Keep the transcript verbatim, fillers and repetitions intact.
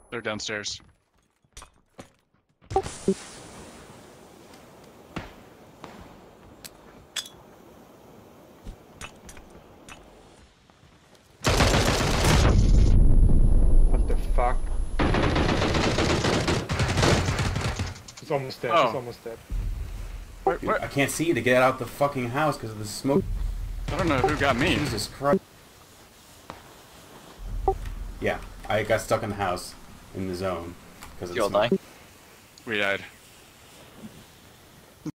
They're downstairs. What the fuck? He's almost dead. Oh. He's almost dead. Wait, Dude, what? I can't see to get out the fucking house because of the smoke. I don't know who got me. Jesus Christ. Yeah, I got stuck in the house in the zone because of You the all smoke. die? We died.